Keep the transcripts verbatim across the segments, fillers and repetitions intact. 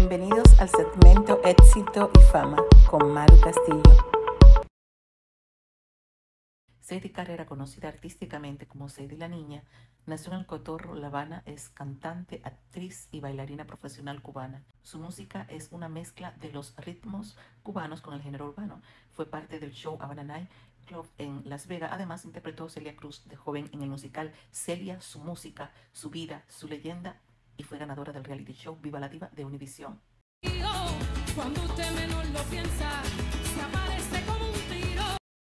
Bienvenidos al segmento Éxito y Fama con Maru Castillo. Sadie Carrera, conocida artísticamente como Sadie la Niña, nació en El Cotorro, La Habana. Es cantante, actriz y bailarina profesional cubana. Su música es una mezcla de los ritmos cubanos con el género urbano. Fue parte del show Havana Night Club en Las Vegas. Además, interpretó a Celia Cruz de joven en el musical Celia, su música, su vida, su leyenda, y fue ganadora del reality show Viva la Diva de Univisión. Cuando usted menos lo piensa, se aparece como un tiro.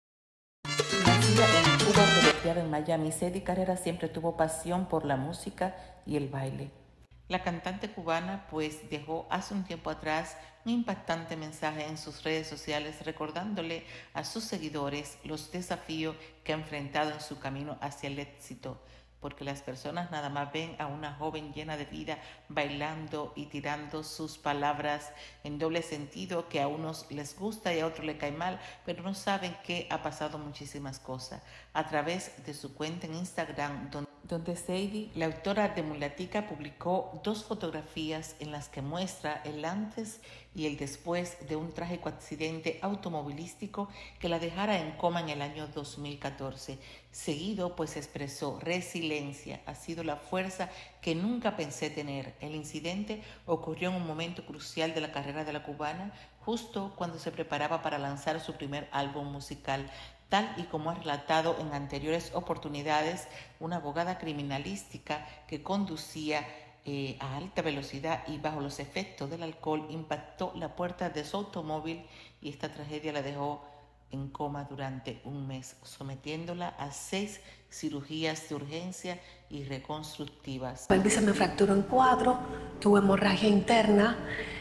Nacida en Cuba pero criada en Miami, Sadie Carrera siempre tuvo pasión por la música y el baile. La cantante cubana pues dejó hace un tiempo atrás un impactante mensaje en sus redes sociales recordándole a sus seguidores los desafíos que ha enfrentado en su camino hacia el éxito, porque las personas nada más ven a una joven llena de vida bailando y tirando sus palabras en doble sentido, que a unos les gusta y a otros les cae mal, pero no saben que ha pasado muchísimas cosas. A través de su cuenta en Instagram, donde, donde Sadie, la autora de Mulatica, publicó dos fotografías en las que muestra el antes y el después de un trágico accidente automovilístico que la dejara en coma en el año dos mil catorce. Seguido, pues expresó: resiliencia ha sido la fuerza que nunca pensé tener. El incidente ocurrió en un momento crucial de la carrera de la cubana, justo cuando se preparaba para lanzar su primer álbum musical. Tal y como ha relatado en anteriores oportunidades, una abogada criminalística que conducía eh, a alta velocidad y bajo los efectos del alcohol impactó la puerta de su automóvil, y esta tragedia la dejó en coma durante un mes, sometiéndola a seis cirugías de urgencia y reconstructivas. El bíceps me fracturó en cuatro, tuve hemorragia interna,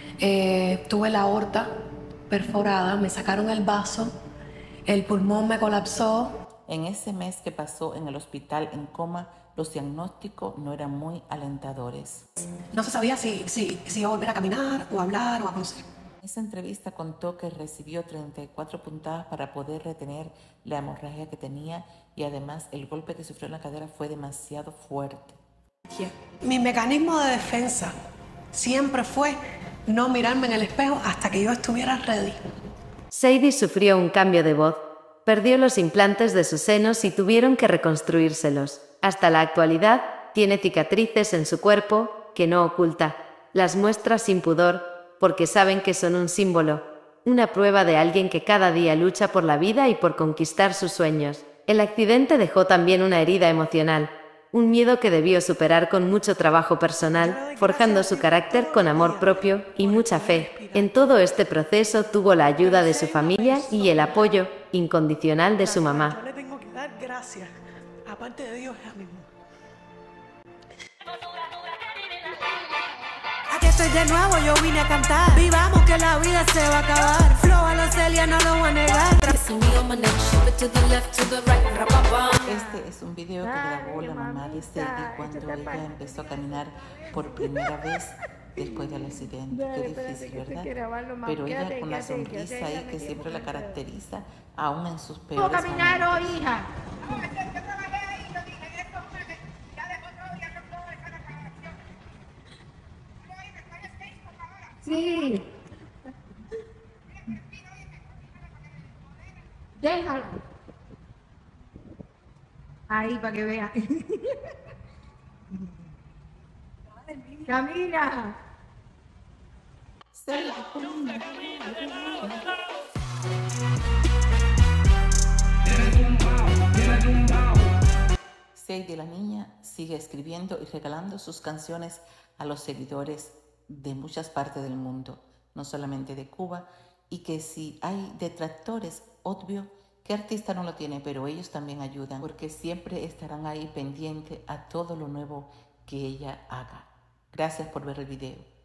eh, tuve la aorta perforada, me sacaron el vaso, el pulmón me colapsó. En ese mes que pasó en el hospital en coma, los diagnósticos no eran muy alentadores. No se sabía si, si, si iba a volver a caminar o a hablar o a conocer. En esa entrevista contó que recibió treinta y cuatro puntadas para poder retener la hemorragia que tenía, y además el golpe que sufrió en la cadera fue demasiado fuerte. Mi mecanismo de defensa siempre fue no mirarme en el espejo hasta que yo estuviera ready. Sadie sufrió un cambio de voz, perdió los implantes de sus senos y tuvieron que reconstruírselos. Hasta la actualidad, tiene cicatrices en su cuerpo que no oculta. Las muestra sin pudor porque saben que son un símbolo, una prueba de alguien que cada día lucha por la vida y por conquistar sus sueños. El accidente dejó también una herida emocional, un miedo que debió superar con mucho trabajo personal, forjando su carácter con amor propio y mucha fe. En todo este proceso tuvo la ayuda de su familia y el apoyo incondicional de su mamá. Yo le tengo que dar gracias, aparte de Dios, a mi mamá. Aquí estoy de nuevo, yo vine a cantar. Vivamos que la vida se va a acabar. Flow a los Celia, no lo voy a negar. Este es un video que grabó la mamá de Sadie cuando ella empezó a caminar por primera vez después del accidente. Qué difícil, ¿verdad? Pero ella con la sonrisa ahí que siempre la caracteriza, aún en sus peores momentos. ¿Puedo caminar hoy, hija? Sí. Déjalo. Ahí, para que vea. Camina. Sadie la Niña sigue escribiendo y regalando sus canciones a los seguidores de muchas partes del mundo, no solamente de Cuba, y que si hay detractores, obvio que artista no lo tiene, pero ellos también ayudan, porque siempre estarán ahí pendientes a todo lo nuevo que ella haga. Gracias por ver el video.